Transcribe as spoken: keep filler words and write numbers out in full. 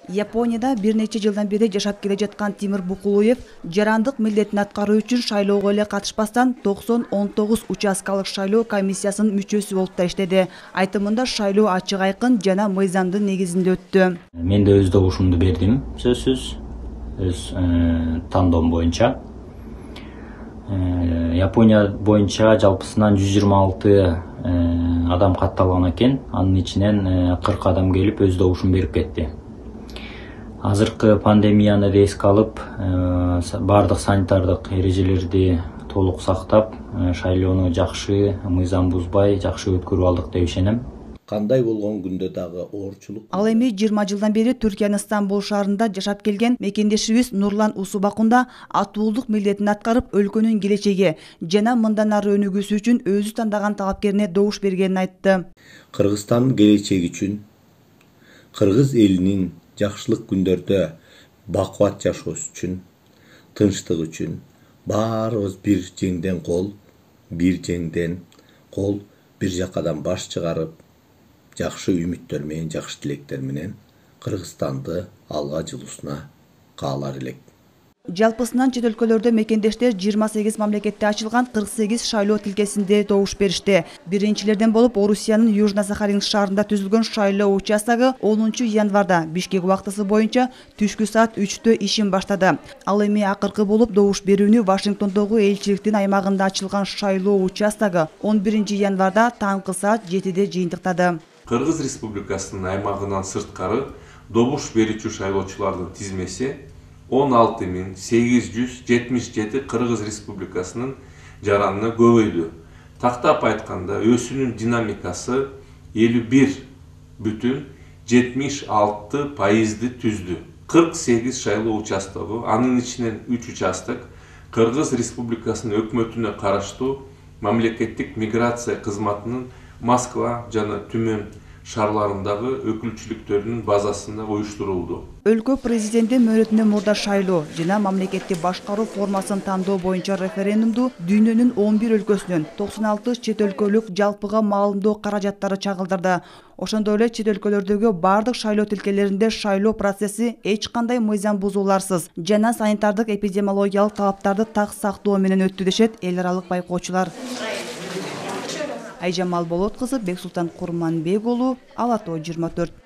Японияда бир нече жылдан бери жашап келе жаткан Тимур Букулуев жарандык милдетин аткаруу үчүн шайлоого эле катышпастан токсон он тогуз участкалык шайлоо комиссиясынын мүчөсү болуп да иштеди. Айтымында шайлоо ачык айкын жана мыйзамдын негизинде өттү. Мен да өз добушумду бердим, сөзсүз, өз тандоом боюнча. Япония боюнча жалпысынан жүз жыйырма алты адам катталган экен. Анын ичинен кырк адам келип өз добушун берип кетти. Азыркы пандемияны да эске алып, бардык санитардык эрежелерди толук сактап, шайлоону жакшы, мыйзам бузбай, жакшы өткөрүп алдык деп ишенем. Кандай болгон күндө дагы оорчулук. Ал эми жыйырма жылдан бери Түркиянын Стамбул шаарында жашап келген мекендешибиз Нурлан Усубакунда атуулдук милдетин аткарып, өлкөнүн келечеги жана мындан ары өнүгүүсү үчүн өзү тандаган талапкерине добуш бергенин айтты. Кыргызстандын келечеги үчүн, кыргыз элинин жакшылык күндөрдө бакубат жашоосу үчүн, тынчтык үчүн баарыбыз бир жеңден кол, бир жеңден кол, бир жакадан баш чыгарып, жакшы үмүттөр менен, жакшы тилектер менен Кыргызстанды алга жылуусуна каалар элек. Жалпысынан чет өлкөлөрдө мекендештер жыйырма сегиз мамлекетте ачылган кырк сегиз шайлоо тилкесинде добуш беришти. Биринчилерден болуп Орусиянын Южно-Сахалинск шаарында түзүлгөн шайлоо участогу онунчу январда Бишкек убактысы боюнча түшкү саат үчтө ишин баштады. Ал эми акыркы болуп добуш берүүнү Вашингтондогу элчиликтин аймагында ачылган шайлоо участогу он биринчи январда таңкы саат жетиде жыйынтыктады. Кыргыз Республикасынын аймагынан сырткары добуш берүүчү шайлоочулардын тизмеси он алты миң сегиз жүз жетимиш жети Кыргыз Республикасынын жаранына көбөйдү. Тактап айтканда өсүүнүн динамикасы элүү бир бүтүн жетимиш алты пайызды түздү. кырк сегиз шайлоо участогу, анын ичинен үч участок Кыргыз Республикасынын өкмөтүнө караштуу мамлекеттик миграция кызматынын Москва жана Түмөн шаарларындагы өкүлчүлүктөрүнүн базасында уюштурулду. Өлкө президенти мөөнөтүнөн мурда шайлоо жана мамлекетти башкаруу формасын тандоо боюнча референдумду дүйнөнүн он бир өлкөсүнөн токсон алты чет өлкөлүк жалпыга маалымдоо каражаттары чагылдырды. Ошондой эле чет өлкөлөрдөгү бардык шайлоо тилкелеринде шайлоо процесси эч кандай мыйзам бузууларсыз жана санитардык эпидемиологиялык талаптарды так сактоо менен өттү дешет эл аралык байкоочулар. Айжамал Болот кызы, Бексултан Курманбек уулу, Ала Тоо жыйырма төрт.